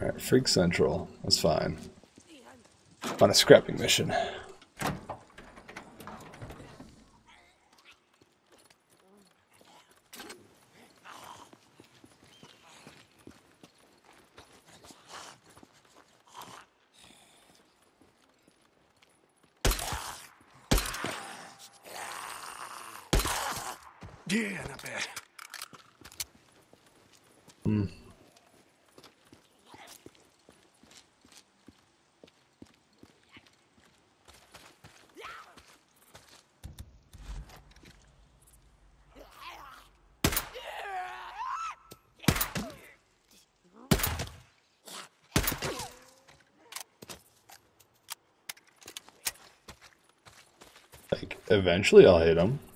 Alright, Freak Central. That's fine. On a scrapping mission. Yeah, not bad. Like, eventually I'll hit him.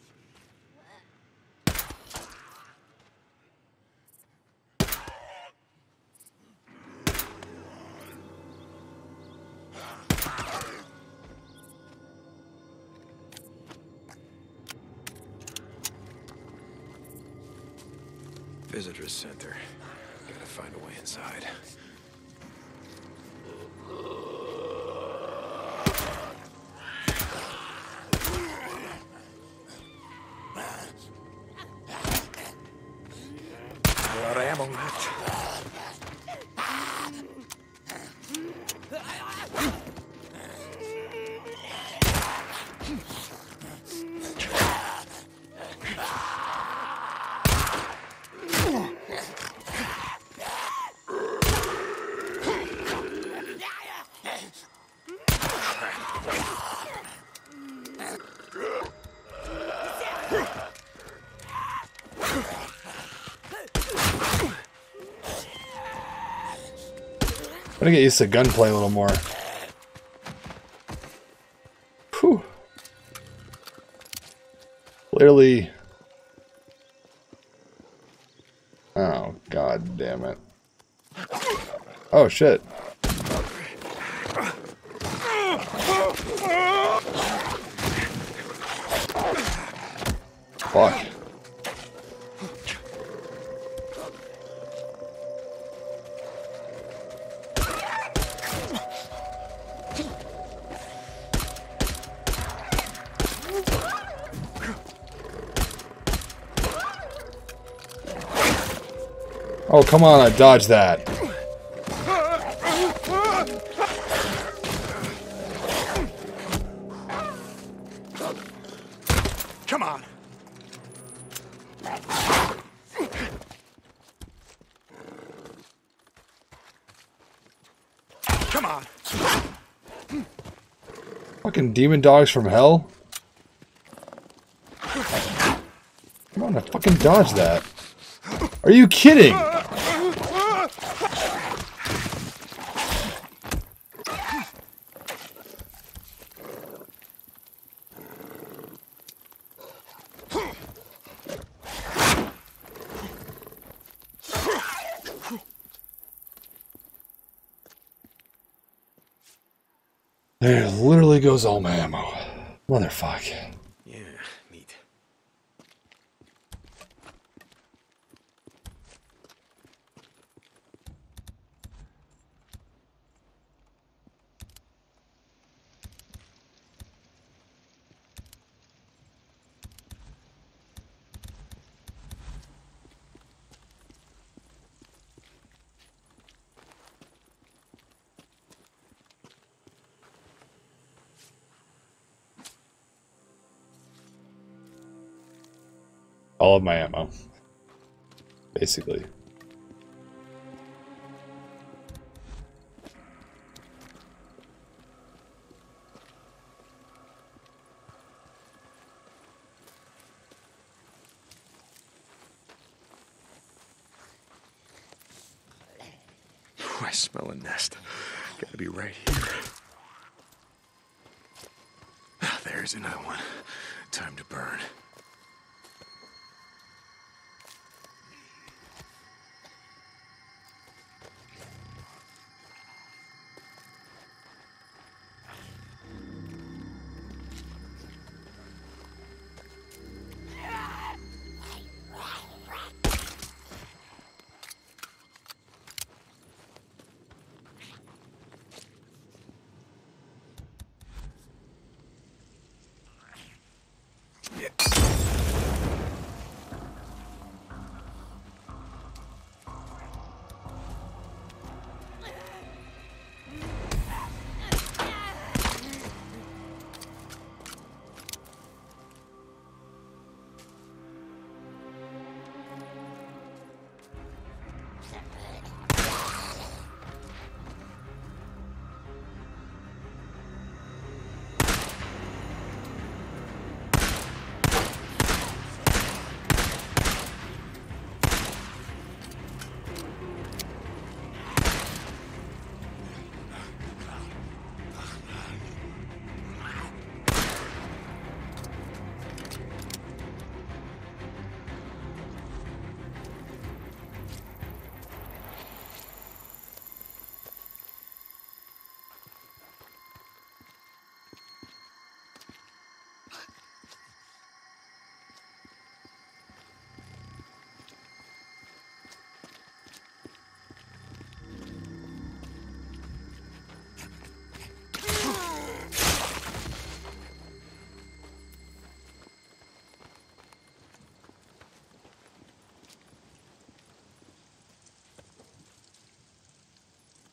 Visitor's center. Gotta find a way inside. A lot of ammo left. I'm gonna get used to gunplay a little more. Whew. Clearly. Oh, god damn it. Oh, shit. Fuck. Oh, come on, I dodged that. Come on. Come on. Fucking demon dogs from hell. Come on, I fucking dodged that. Are you kidding? There literally goes all my ammo. Motherfuck. Yeah, neat. All of my ammo. Basically. I smell a nest. Gotta be right here. There's another one. Time to burn.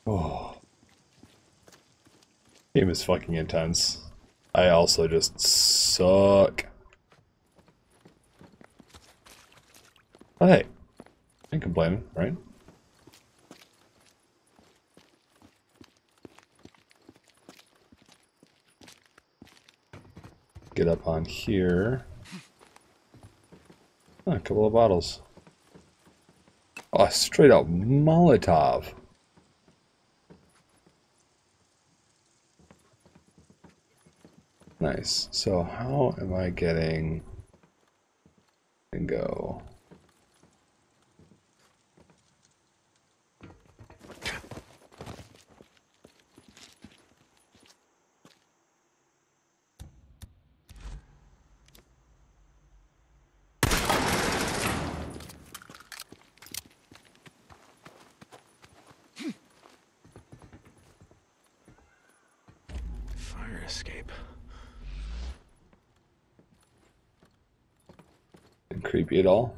Oh. Game is fucking intense. I also just suck. Oh, hey. I ain't complaining, right? Get up on here. Oh, a couple of bottles. Oh, straight up Molotov. Nice. So how am I getting and go? Fire escape. Isn't creepy at all.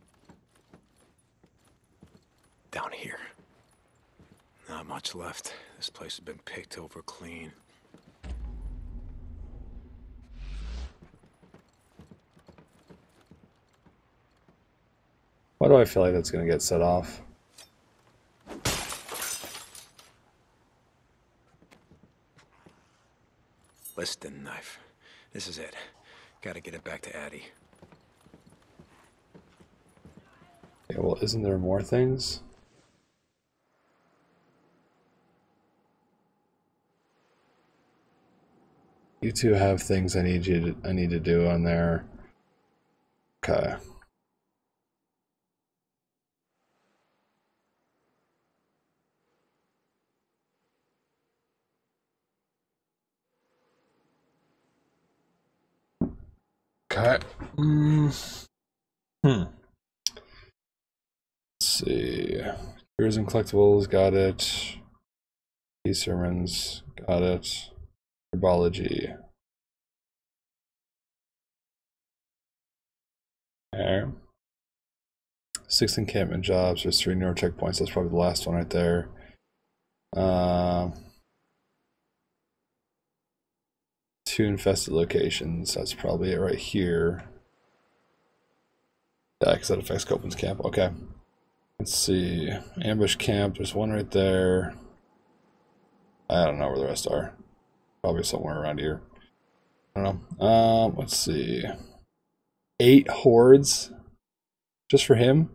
Down here. Not much left. This place has been picked over clean. Why do I feel like that's gonna get set off? Liston knife. This is it. Gotta get it back to Addie. Yeah, well, isn't there more things? You two have things I need to do on there. Okay. Okay. Let's see. Tourism collectibles, got it. E-sermons, got it. Herbology. Okay. 6 encampment jobs. There's 3 newer checkpoints. That's probably the last one right there. 2 infested locations. That's probably it right here. Yeah, because that affects Copeland's camp. Okay. Let's see. Ambush camp. There's one right there. I don't know where the rest are. Probably somewhere around here. I don't know. Let's see. 8 hordes. Just for him?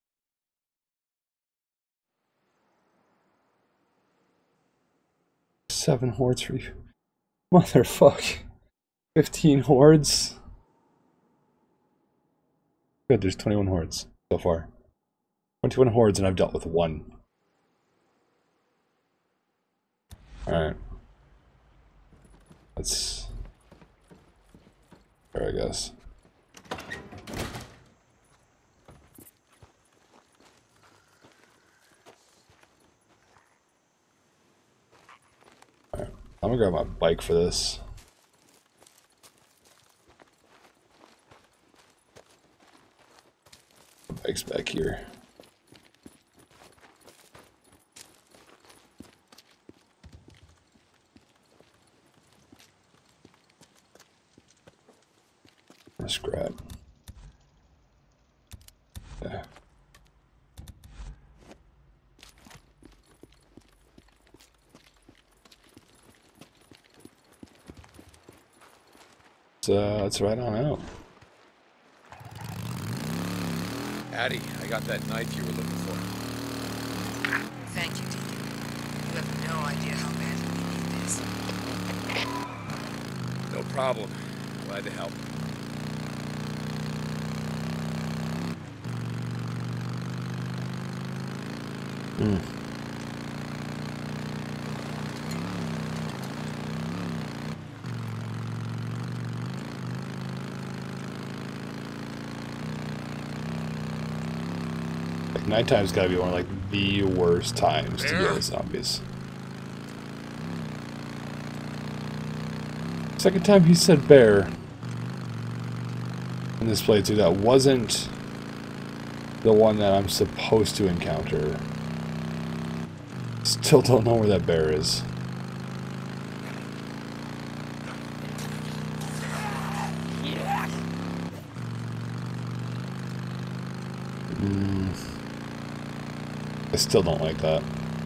Seven hordes for you. Motherfuck. 15 hordes. Good, there's 21 hordes so far. 21 hordes and I've dealt with 1. Alright. That's there, I guess. Alright. I'm gonna grab my bike for this. The bike's back here. Let's grab. Yeah. So let's ride on out. Addie, I got that knife you were looking for. Thank you, Deacon. You have no idea how badly we need this. No problem. Glad to help. Like nighttime's gotta be one of like the worst times to deal with zombies. Second time he said bear in this playthrough that wasn't the one that I'm supposed to encounter. Still don't know where that bear is. I still don't like that.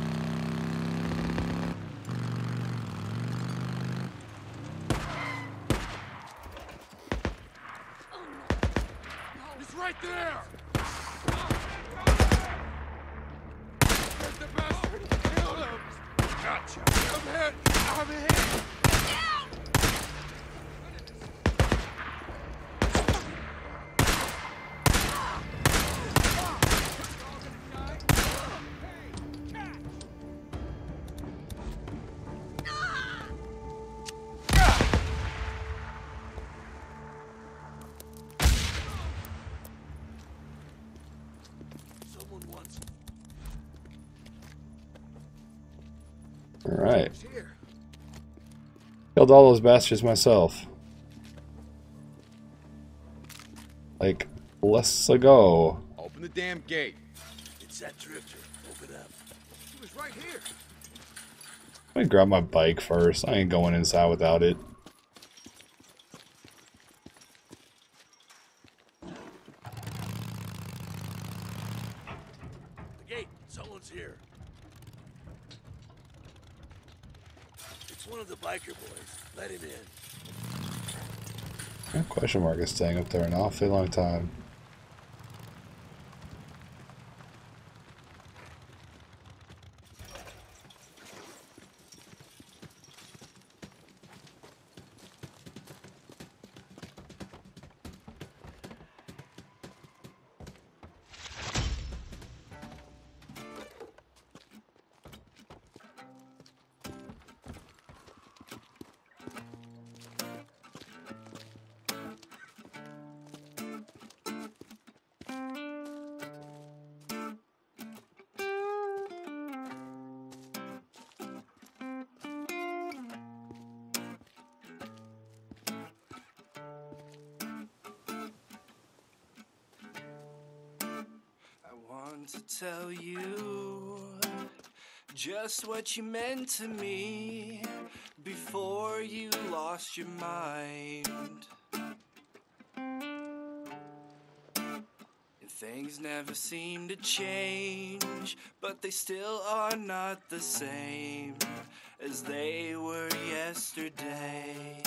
He's right there! Get the bastard! Kill him! Gotcha! I'm hit! I'm hit! Alright. Killed all those bastards myself. Like, let's go. Open the damn gate. It's that drifter. Open up. He was right here. Let me grab my bike first. I ain't going inside without it. The gate. Someone's here. It's one of the biker boys. Let him in. That question mark is staying up there an awfully long time. To tell you just what you meant to me before you lost your mind. And things never seem to change, but they still are not the same as they were yesterday.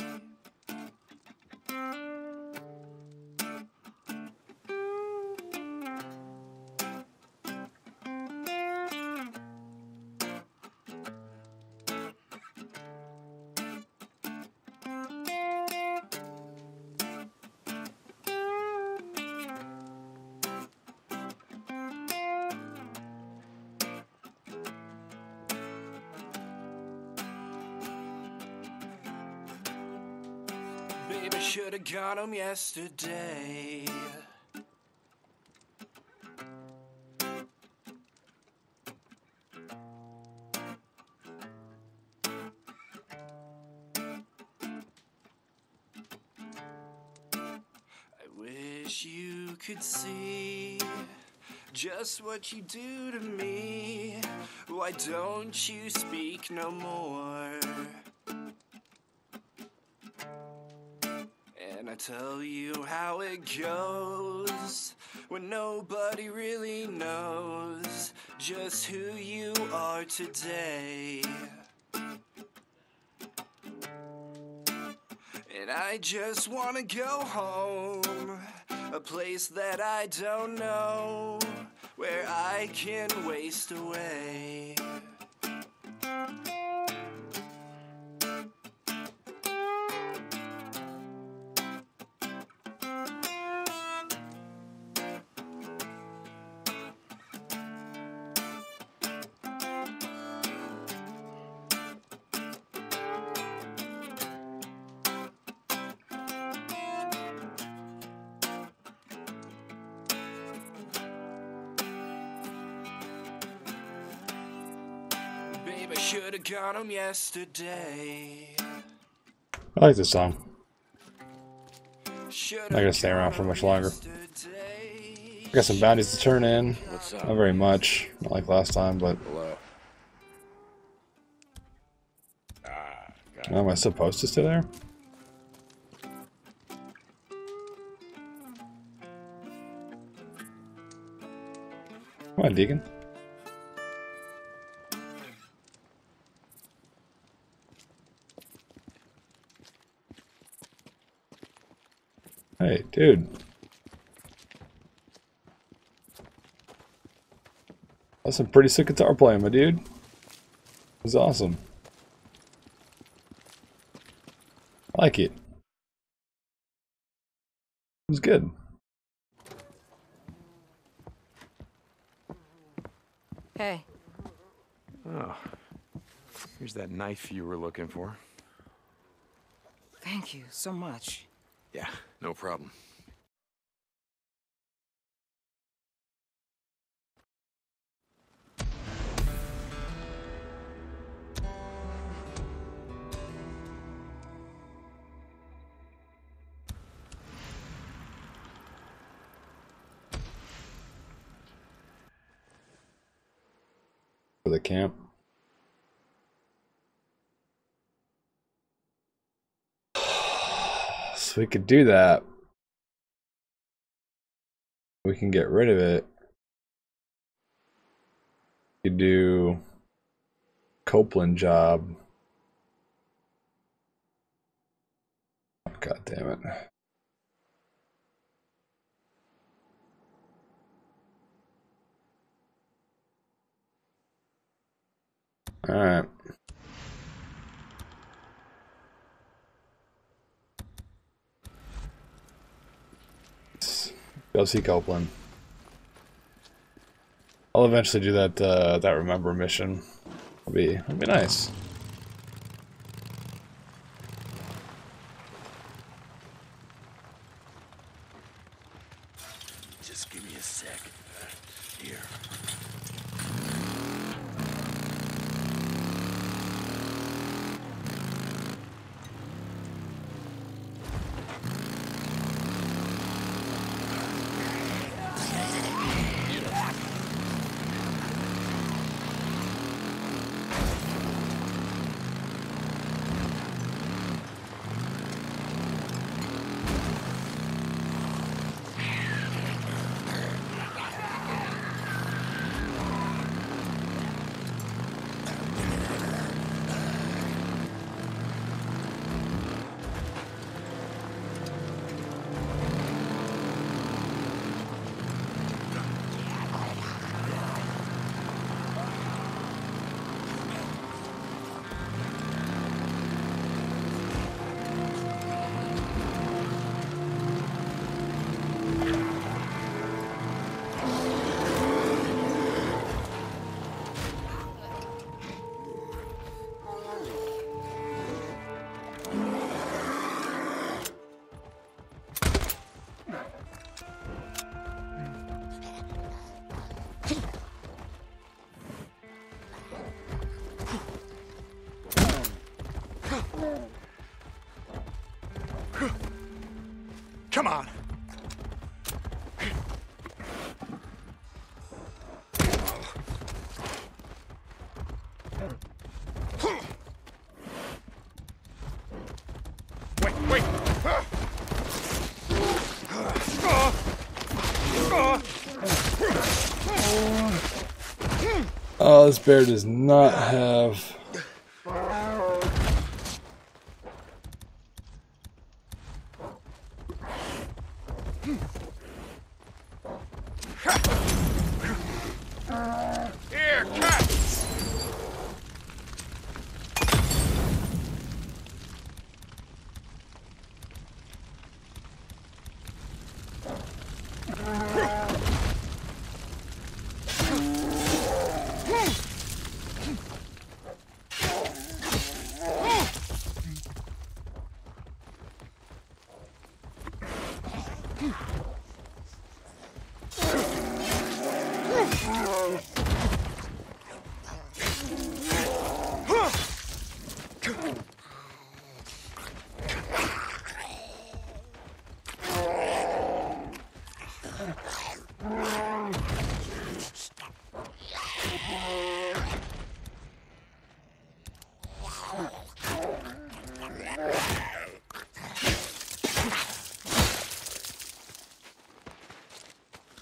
Baby, should've got him yesterday. I wish you could see just what you do to me. Why don't you speak no more? And I tell you how it goes when nobody really knows just who you are today. And I just wanna go home, a place that I don't know, where I can waste away. Babe, I should've got him yesterday. I like this song. Should've Not gonna stay around for much longer. yesterday. Got some bounties to turn in. What's up? Not very much, not like last time, but Hello. Am I supposed to stay there? Come on, Deacon. Hey, dude. That's some pretty sick guitar playing, my dude. It was awesome. I like it. It was good. Hey. Oh. Here's that knife you were looking for. Thank you so much. Yeah, no problem. For the camp. So we could do that. We can get rid of it. We could do Copeland job. God damn it. All right. Let's go see Copeland. I'll eventually do that that remember mission. It'll be nice. Just give me a sec. Here. Come on. Wait. Oh, this bear does not have... Here, cut!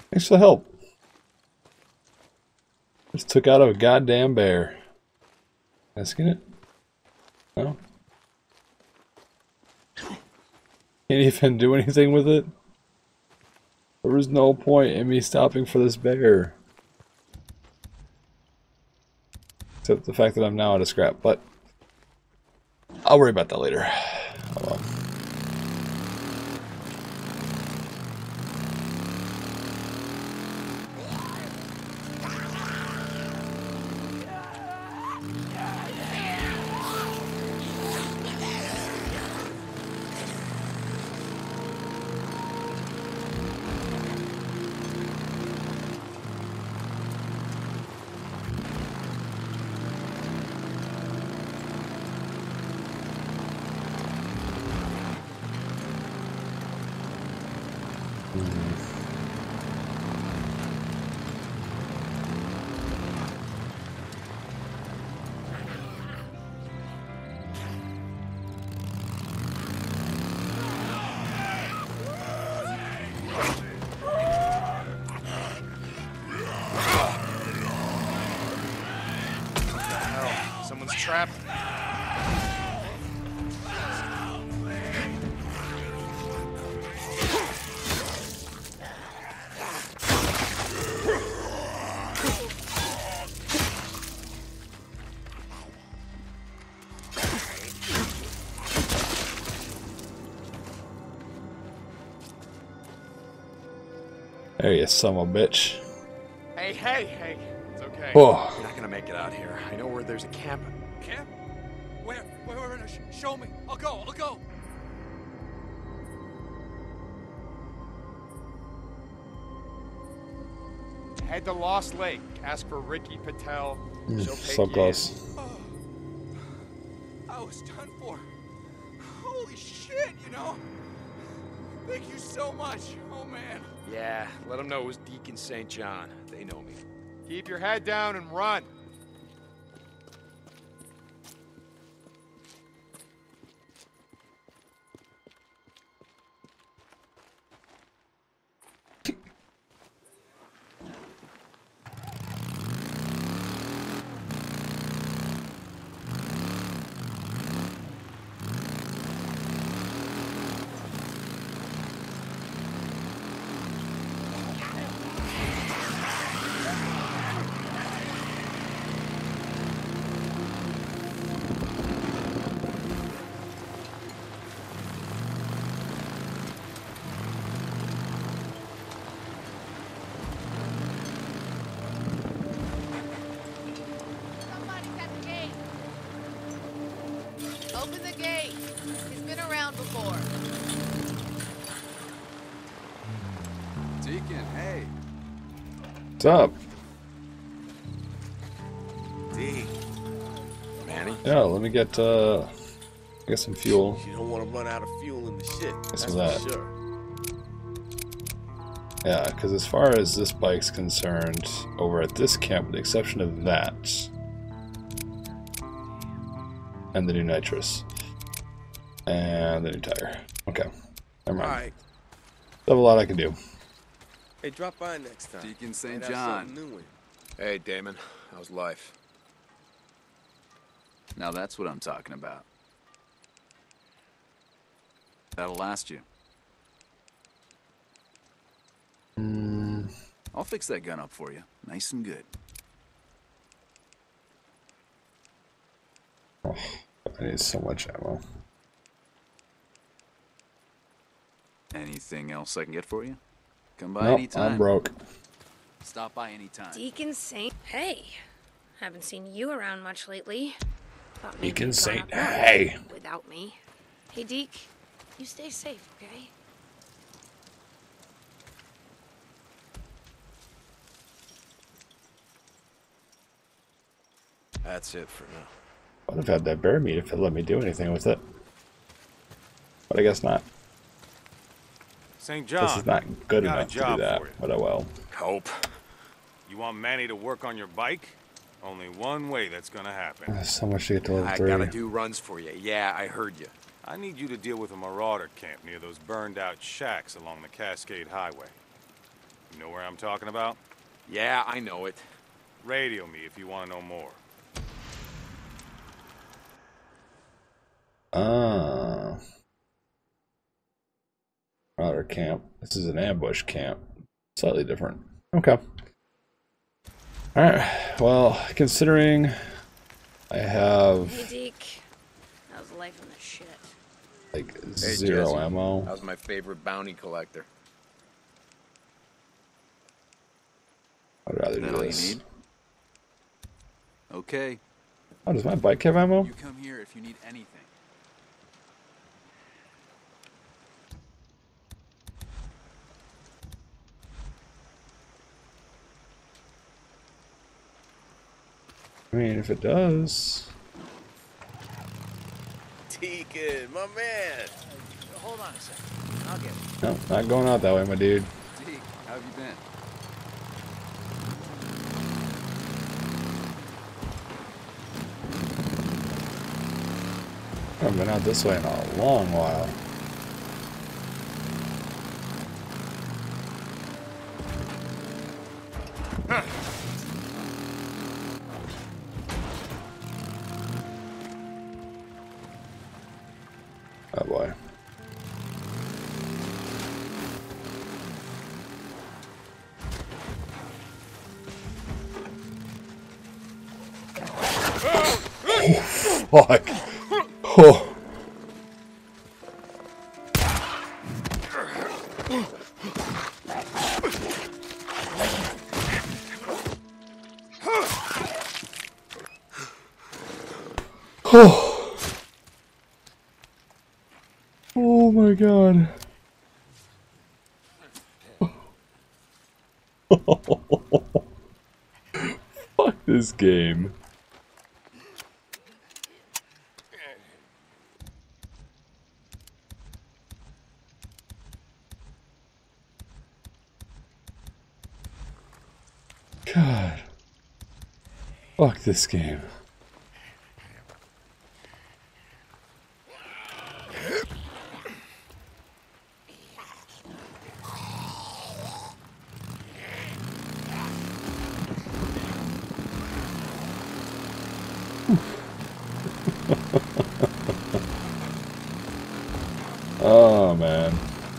Thanks for the help. Just took out a goddamn bear. Asking it? No? Can't even do anything with it? There was no point in me stopping for this bear. Except the fact that I'm now out of scrap, but I'll worry about that later. Oh well. Someone's trapped. There you son of a bitch. Hey. It's okay. Oh, You're not gonna make it out here. I know where there's a camp. Camp? Where? Show me. I'll go. Head to Lost Lake. Ask for Ricky Patel. She'll take so you close. Oh, I was done for. Holy shit, you know? Thank you so much. Oh, man. in. Yeah, let them know it was Deacon St. John. They know me. Keep your head down and run. Somebody's at the gate. Open the gate. He's been around before. Deacon, hey. What's up? D, Manny? Yeah, let me get some fuel. you don't want to run out of fuel in the shit. Guess That's with for that. sure. Yeah, because as far as this bike's concerned, over at this camp, with the exception of that, and the new nitrous, and the new tire. Okay, never mind. All right. I have a lot I can do. Hey, drop by next time. Deacon St. Might have John. something new in. Hey, Damon. How's life? Now that's what I'm talking about. That'll last you. I'll fix that gun up for you, nice and good. Oh, I need so much ammo. Anything else I can get for you? Come by Nope, anytime. I'm broke. Stop by anytime. Deacon Saint. Hey, haven't seen you around much lately. Thought maybe Deacon you'd gone Saint, up north hey. Without me. Hey, Deke, you stay safe, okay? That's it for now. I'd have had that bear meat if it let me do anything with it. But I guess not. St. John, This is not good got a enough to do job that, for you. but I will. Hope. You want Manny to work on your bike? Only one way that's gonna happen. There's so much to get to level I 3. gotta do runs for you. Yeah, I heard you. I need you to deal with a marauder camp near those burned out shacks along the Cascade Highway. You know where I'm talking about? Yeah, I know it. Radio me if you want to know more. Another camp. This is an ambush camp. Slightly different. Okay. Alright. Well, considering I have Hey, Deke. How's life in the shit? like Hey, zero Jesse. ammo. How's my favorite bounty collector? I'd rather Is that do all you this. need? Okay. Oh, does my bike have ammo? You come here if you need anything. I mean, if it does. Deacon, my man. Hold on a second. I'll get it. No, not going out that way, my dude. Deke, how have you been? I haven't been out this way in a long while. Oh boy. Fuck. Oh. Oh. Oh my god. Fuck this game. God. Fuck this game. Oh man.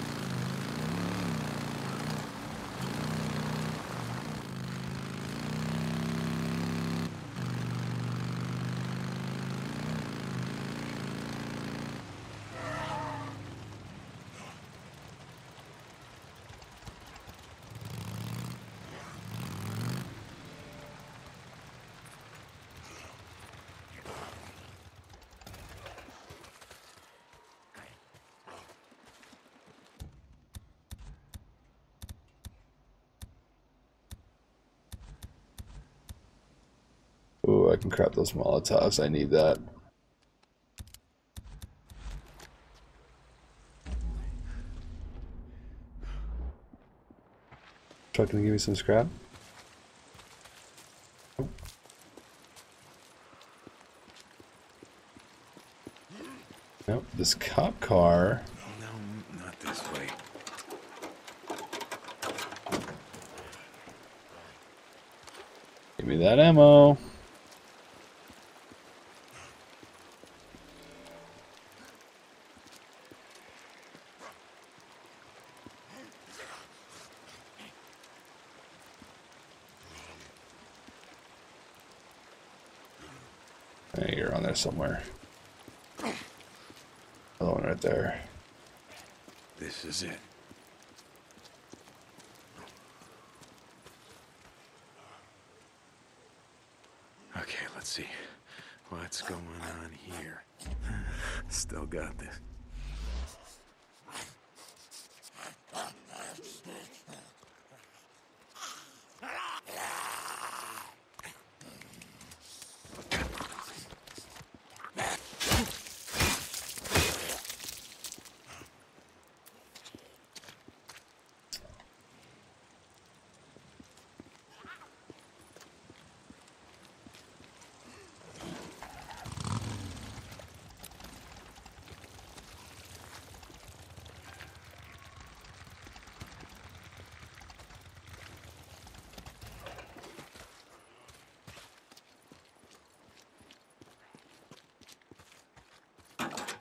Ooh, I can crap those Molotovs. I need that. Truck gonna give me some scrap? Nope, this cop car. No, not this way. Give me that ammo. Hey, you're on there somewhere. Another one right there. This is it. Okay, let's see. What's going on here? Still got this.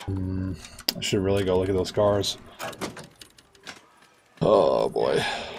I should really go look at those cars. Oh boy.